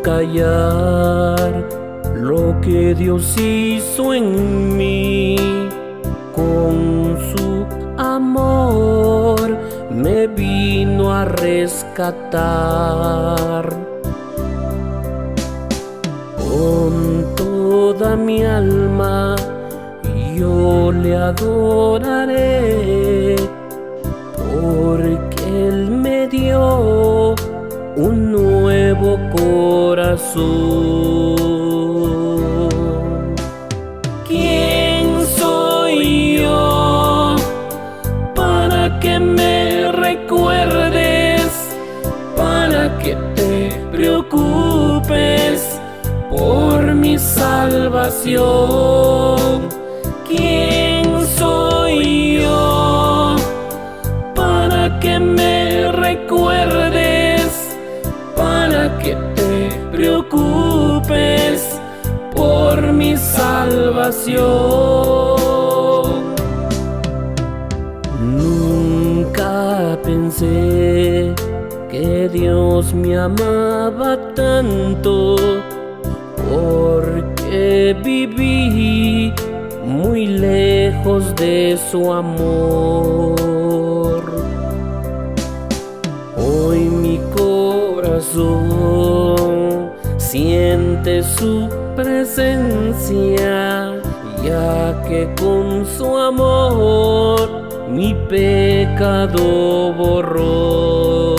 callar lo que Dios hizo en mí. Con su amor me vino a rescatar. Con toda mi alma yo le adoraré, porque Él me dio un nuevo corazón. ¿Quién soy yo para que me recuerdes, para que te preocupes por mi salvación? ¿Quién soy yo para que me recuerdes, para que te preocupes por mi salvación? Nunca pensé que Dios me amaba tanto, porque viví muy lejos de su amor. Hoy mi corazón siente su presencia, ya que con su amor mi pecado borró.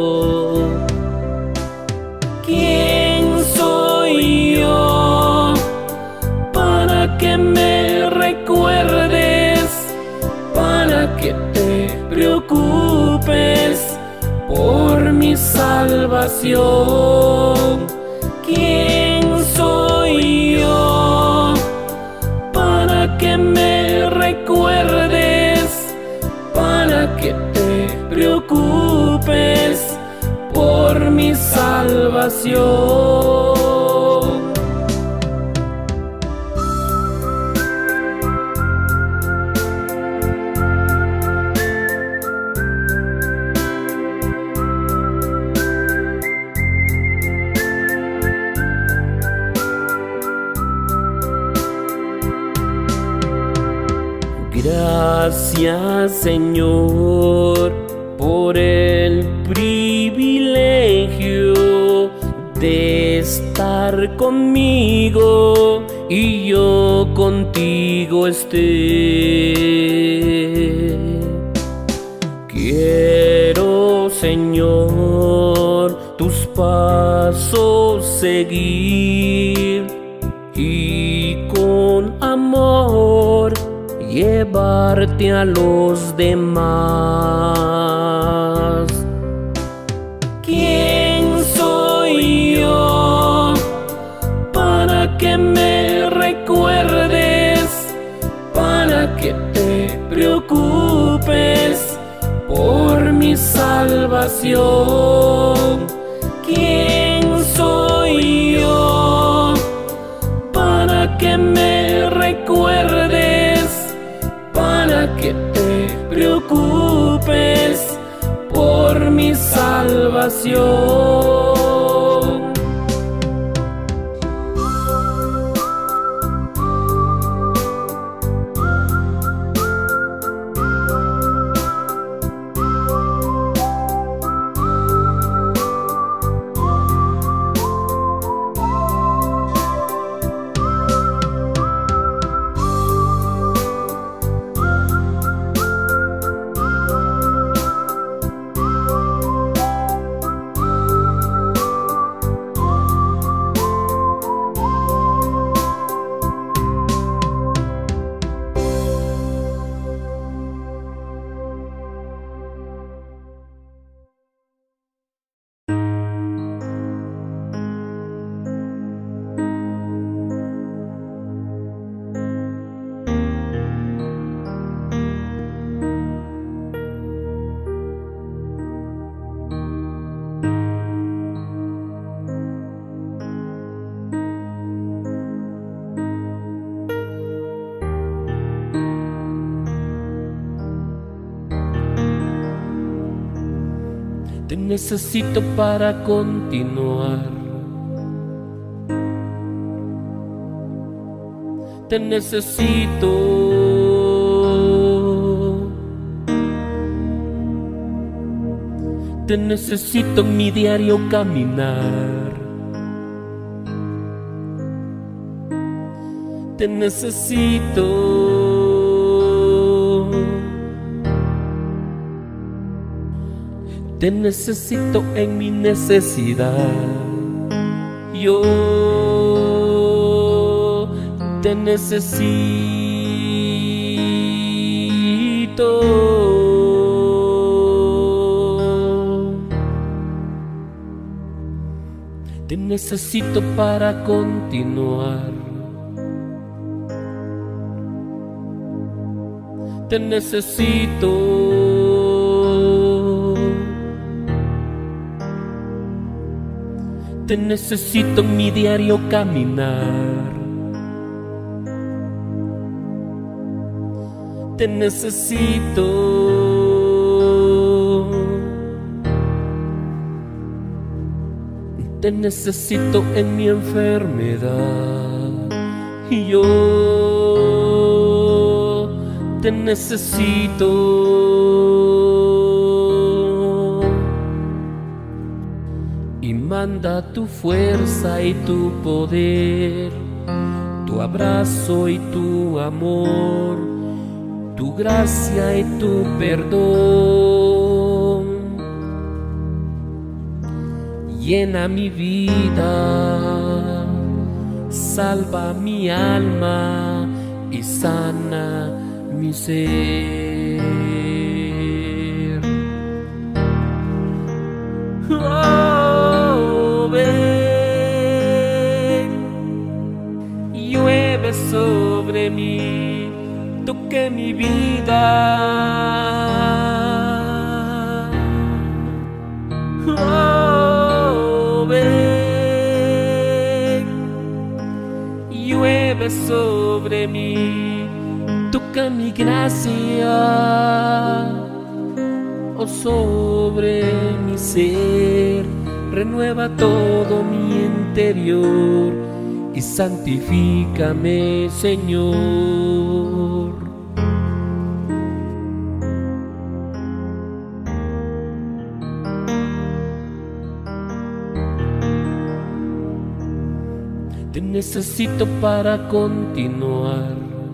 ¿Quién soy yo para que me recuerdes, para que te preocupes por mi salvación? ¿Quién soy yo para que me recuerdes, para que te preocupes por mi salvación? Gracias, Señor, por el privilegio de estar conmigo y yo contigo esté. Quiero, Señor, tus pasos seguir y con amor llevarte a los demás. ¿Quién soy yo para que me recuerdes, para que te preocupes por mi salvación? ¿Quién soy yo para que me recuerdes, para que te preocupes por mi salvación? Te necesito para continuar. te necesito. Te necesito en mi diario caminar. Te necesito. Te necesito en mi necesidad. Yo te necesito. Te necesito para continuar. Te necesito. Te necesito en mi diario caminar. Te necesito. Te necesito en mi enfermedad. Y yo te necesito. Y manda tu fuerza y tu poder, tu abrazo y tu amor, tu gracia y tu perdón. Llena mi vida, salva mi alma y sana mi ser. Oh, ven, llueve sobre mí, toque mi vida. Oh, ven, llueve sobre mí, toca mi gracia, oh, sobre mi ser, renueva todo mi interior y santifícame, Señor. Te necesito para continuar.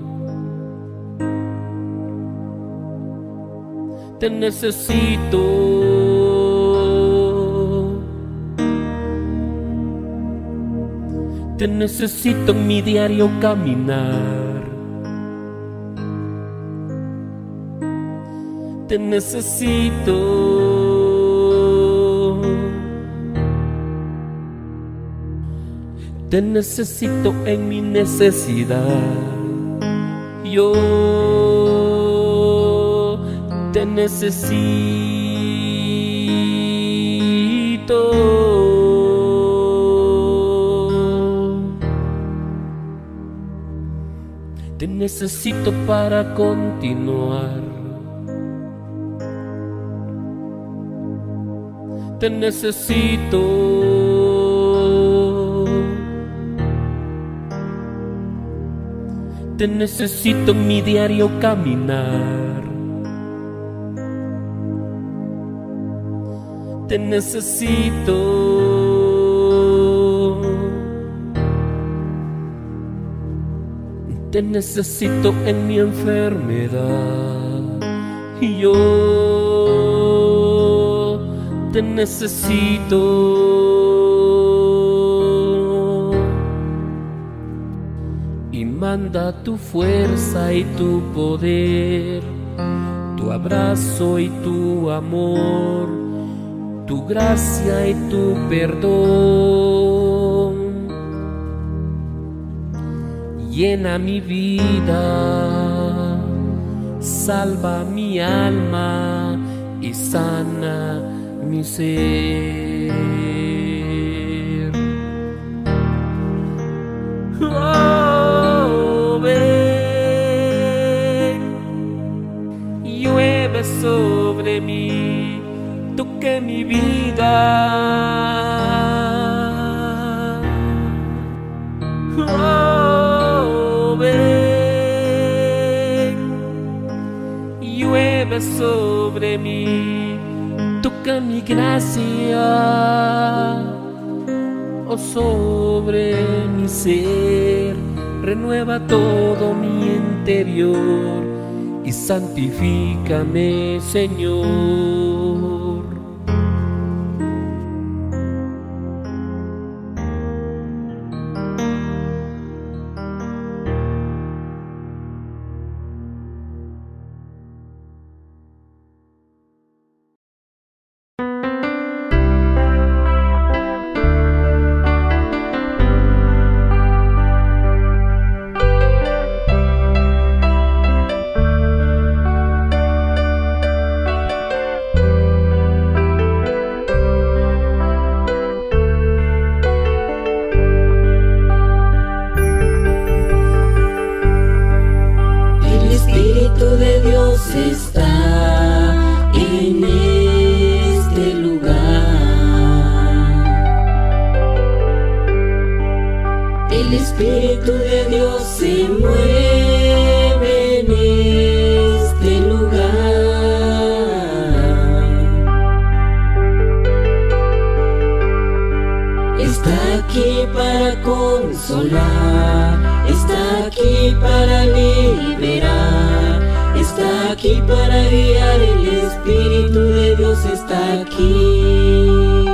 Te necesito. Te necesito en mi diario caminar. Te necesito. Te necesito en mi necesidad. Yo te necesito. Te necesito para continuar. Te necesito. Te necesito en mi diario caminar. Te necesito. Te necesito en mi enfermedad. Y yo te necesito. Y manda tu fuerza y tu poder, tu abrazo y tu amor, tu gracia y tu perdón. Llena mi vida, salva mi alma y sana mi ser. Oh, ven, llueve sobre mí, toque mi vida. Oh, ven, llueve sobre mí, toca mi gracia, oh, sobre mi ser, renueva todo mi interior y santifícame, Señor. Está en este lugar. El Espíritu de Dios se mueve en este lugar. Está aquí para consolar, está aquí para liberar, está aquí para guiar. El Espíritu de Dios está aquí.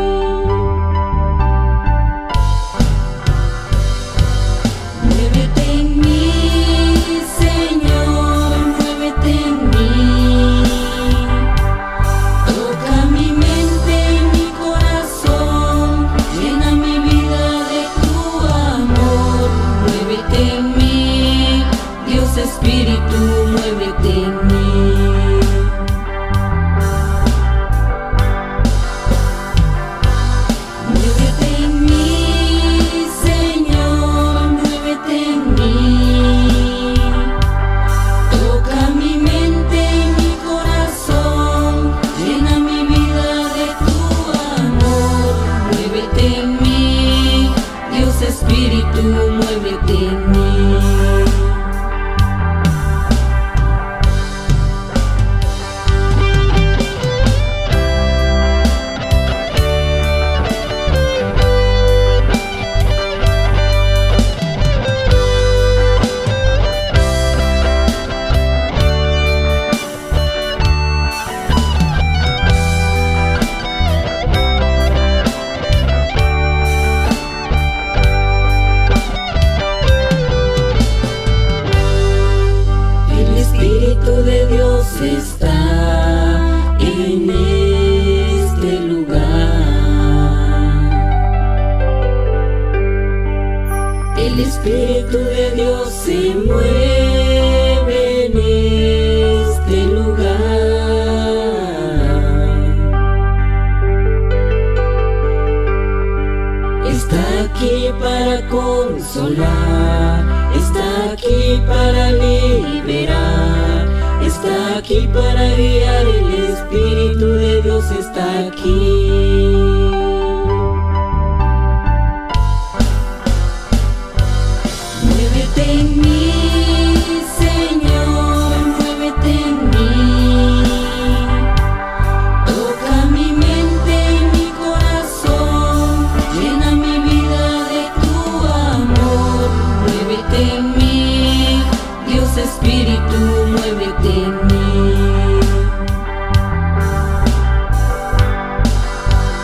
Muévete en mí, Señor, muévete en mí. Toca mi mente, mi corazón, llena mi vida de tu amor. Muévete en mí, Dios Espíritu, muévete en mí. Muévete en mí, Señor, muévete en mí. Toca mi mente, mi corazón, llena mi vida de tu amor. Muévete en mí, Dios Espíritu, muévete en mí. De Dios está en este lugar. El Espíritu de Dios se mueve en este lugar. Está aquí para consolar, está aquí para liberar, está aquí para guiar. El Espíritu de Dios está aquí. Muévete en mí, Señor, muévete en mí. Toca mi mente, mi corazón, llena mi vida de tu amor. Muévete en mí, Dios Espíritu, muévete en mí.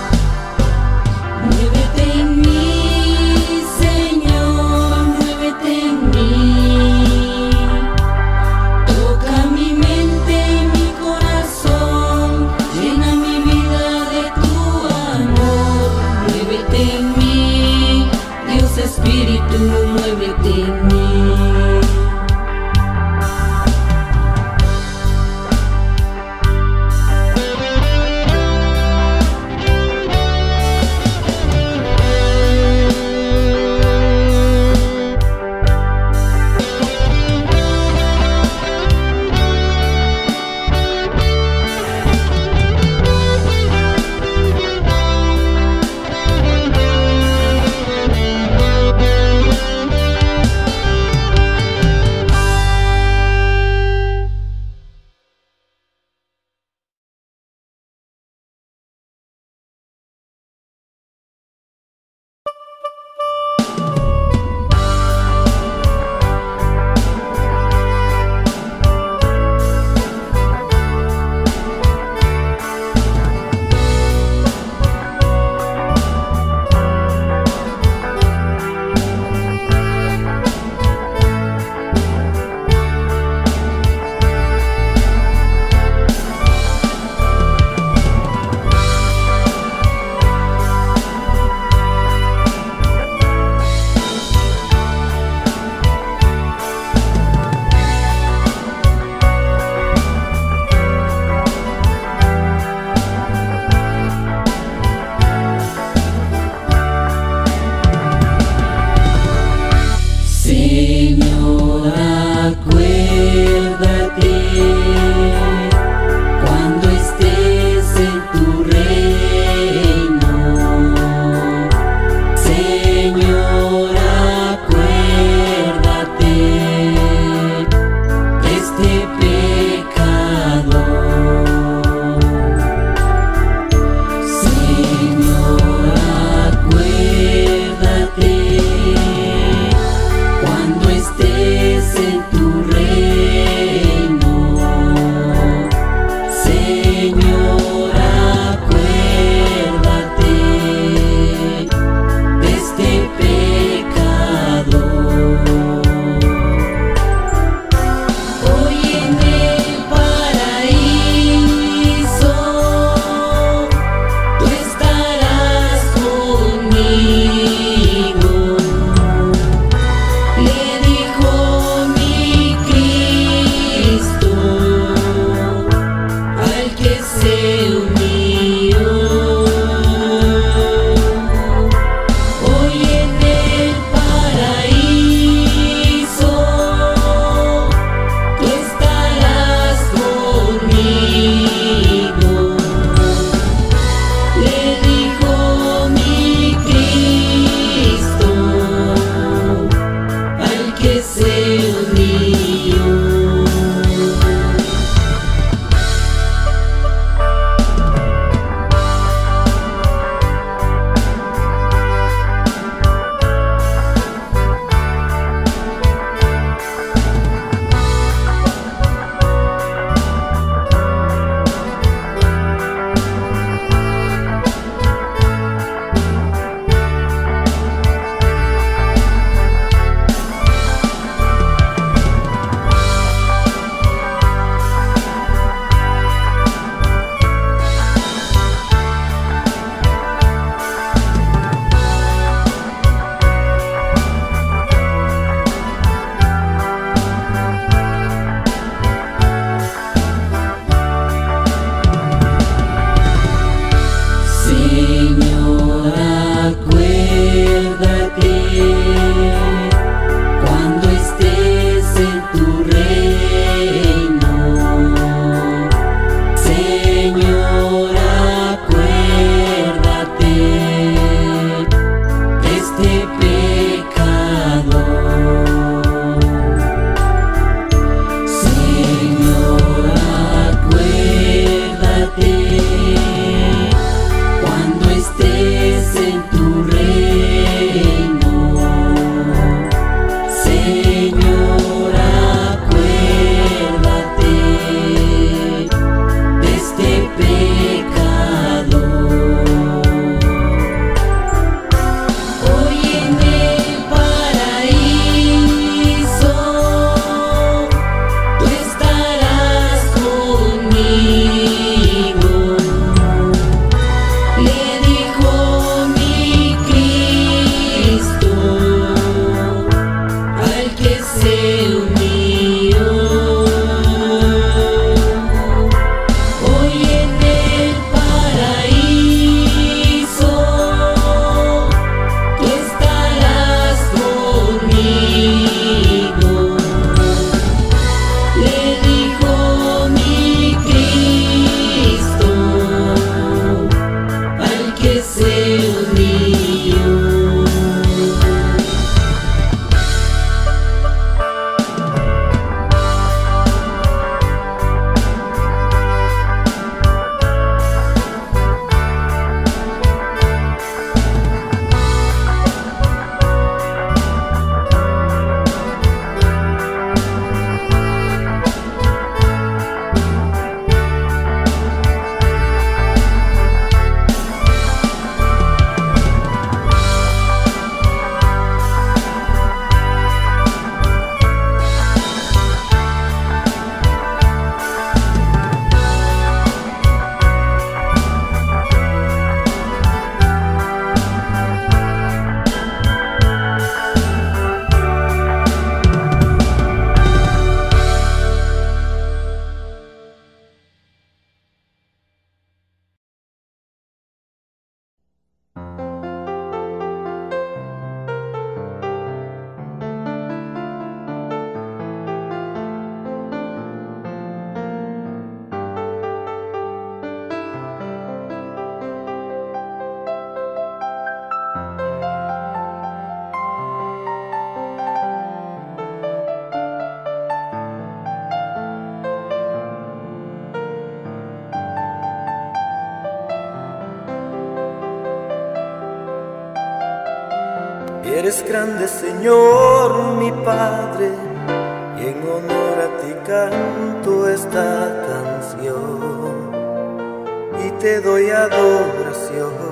Eres grande, Señor, mi Padre, y en honor a ti canto esta canción y te doy adoración.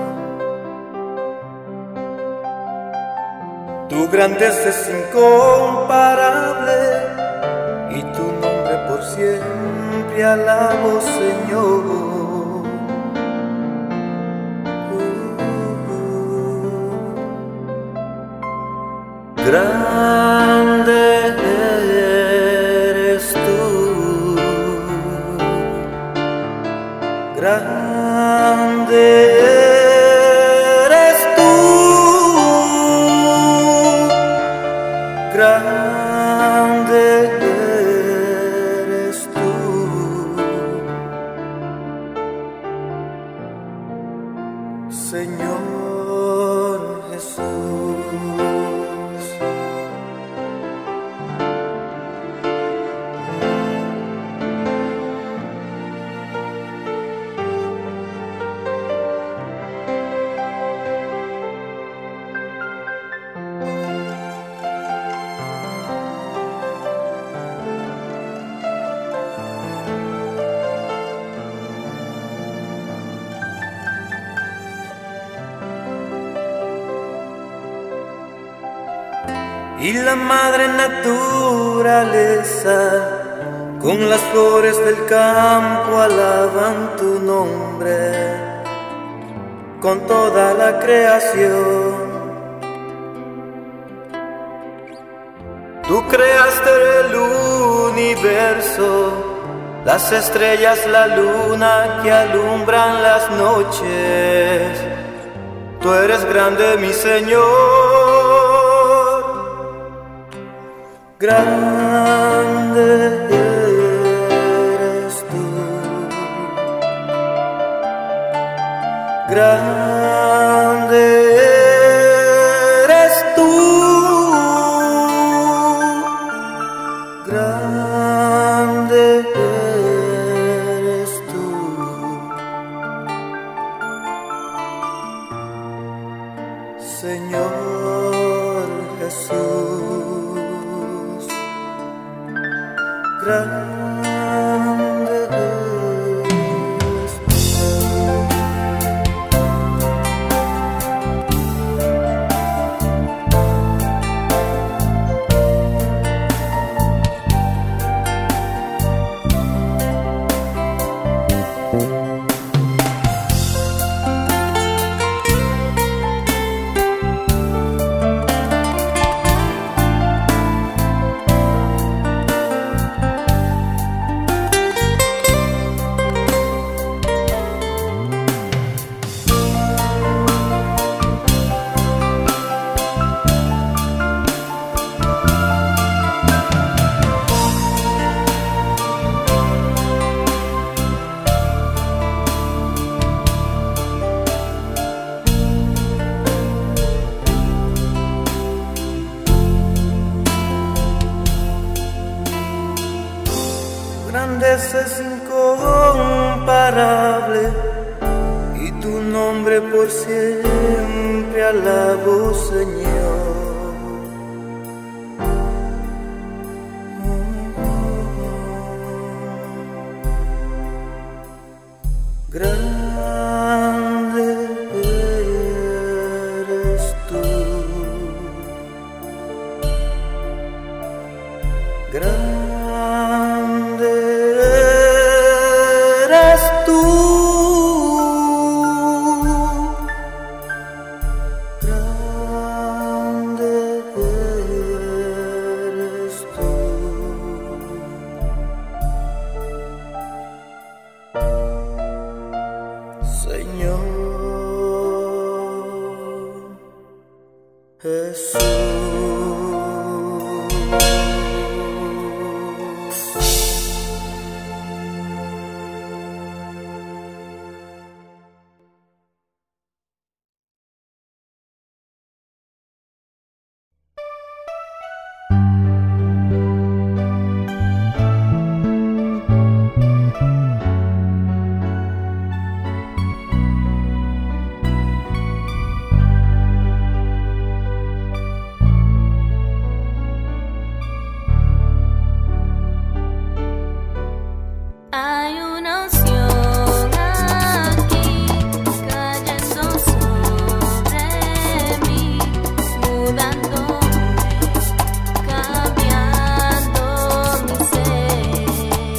Tu grandeza es incomparable y tu nombre por siempre alabo, Señor. Grande eres tú, grande eres tú, grande eres tú, Señor Jesús. Y la madre naturaleza, con las flores del campo alaban tu nombre, con toda la creación. Tú creaste el universo, las estrellas, la luna que alumbran las noches. Tú eres grande, mi Señor. Grande eres tú, grande eres tú, grande eres tú, Señor Jesús. Grande eres grandeza es incomparable y tu nombre por siempre alabo, Señor. Grande eres tú, grande eres tú, grande eres tú. Hay una unción aquí cayendo sobre mí, mudándome, cambiando mi ser.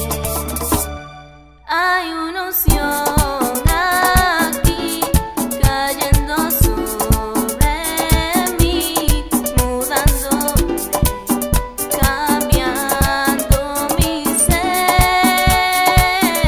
Hay una unción aquí cayendo sobre mí, mudándome, cambiando mi ser.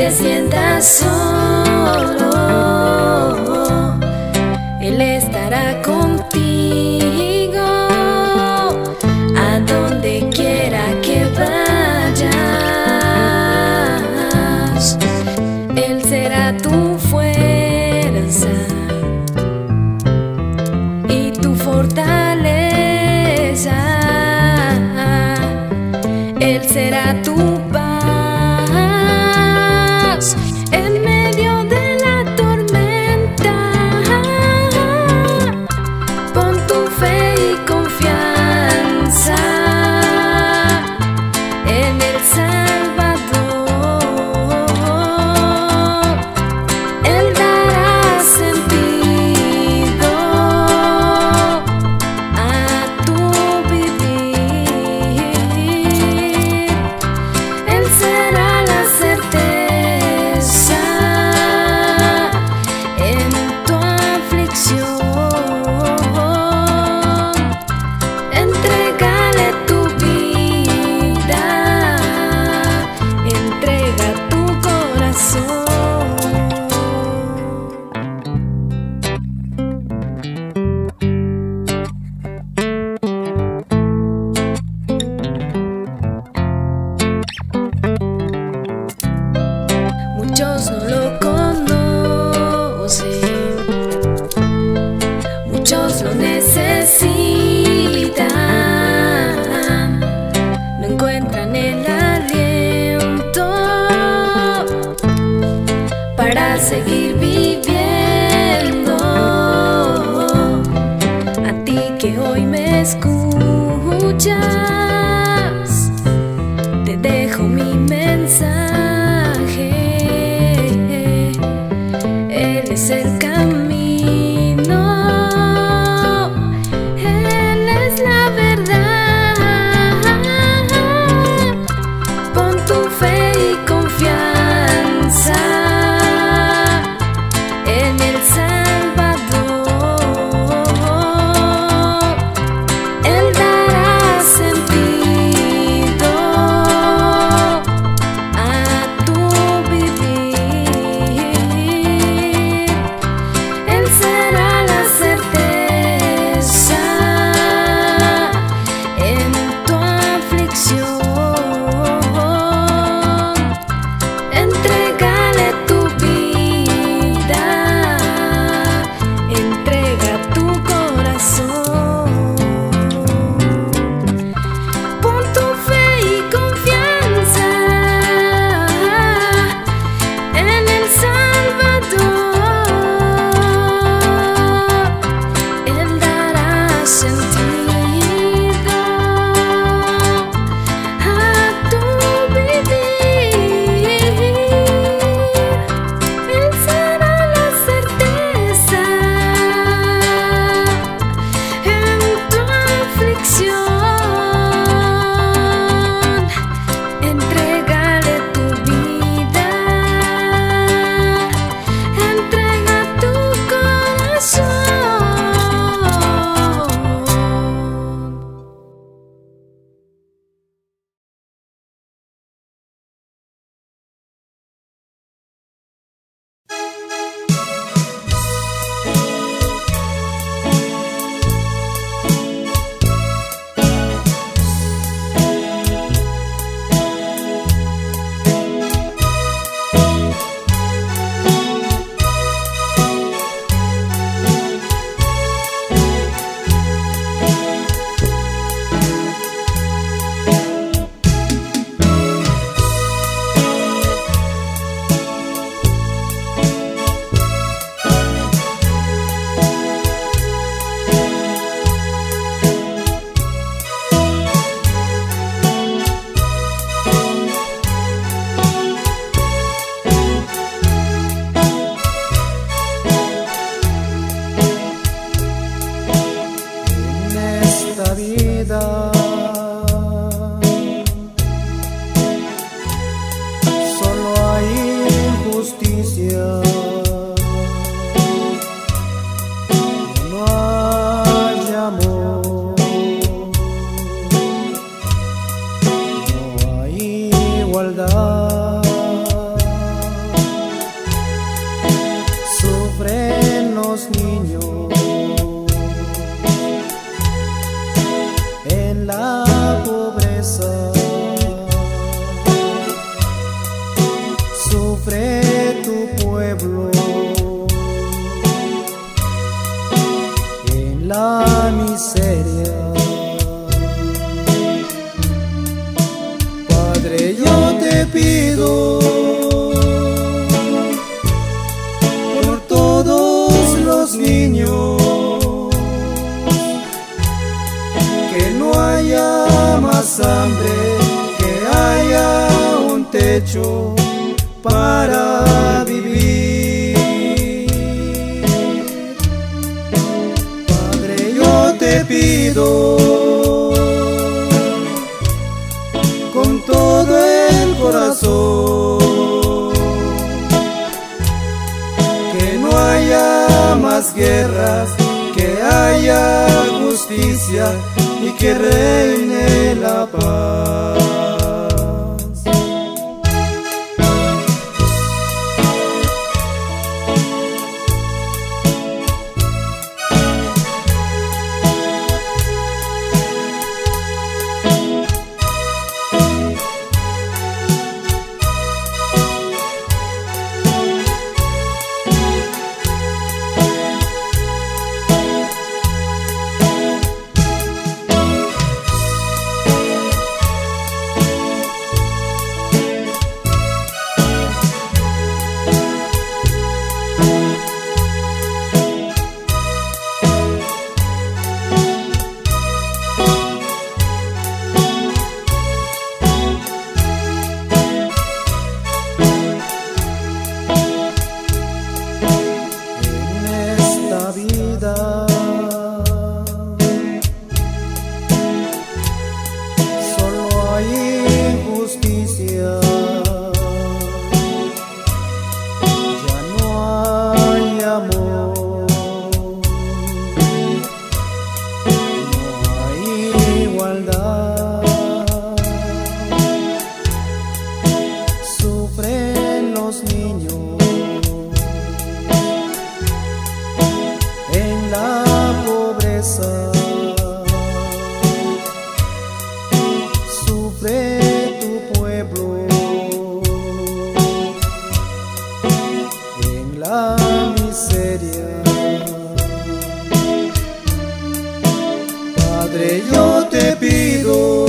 te sientas solo, Él estará contigo a donde quiera que vayas. Él será tu fuerza y tu fortaleza. Él será tu paz en medio de la tormenta. Pon tu fe y confianza en el Salvador. Él dará sentido a tu vivir. Él será la certeza en tu aflicción. Entrégale tu vida, entrega tu corazón. Muchos no lo conocen, muchos lo necesitan, no encuentran el aliento para seguir viviendo. A ti que hoy me escuchas, te dejo mi mensaje. Él es el camino, Él es la verdad. Pon tu fe y confianza en el Salvador. Él dará sentido a Sufre tu pueblo en la miseria. Padre, yo te pido por todos los niños que no haya más hambre, que haya un techo para vivir. Padre, yo te pido con todo el corazón que no haya más guerras, que haya justicia y que reine la paz. Solo hay injusticia, ya no hay amor, no hay igualdad. Sufren los niños en la pobreza. Sufre tu pueblo en la miseria. Padre, yo te pido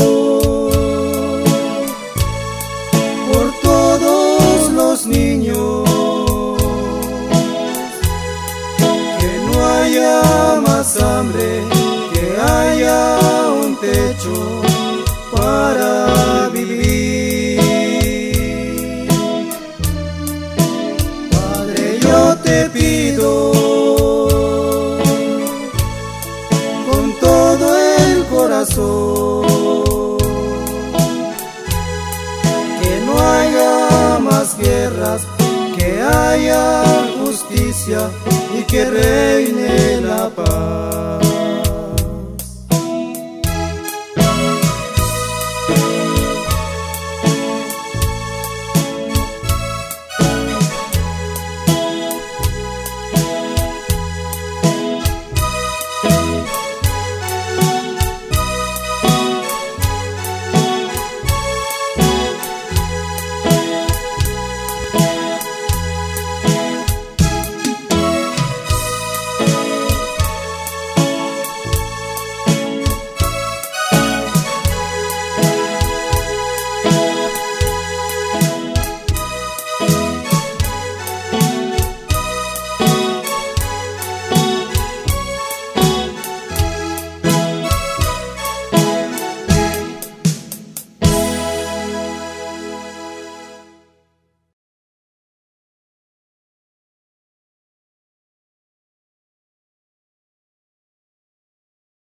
por todos los niños más hambre, que haya un techo para vivir. Padre, yo te pido con todo el corazón que no haya más guerras, que haya justicia y que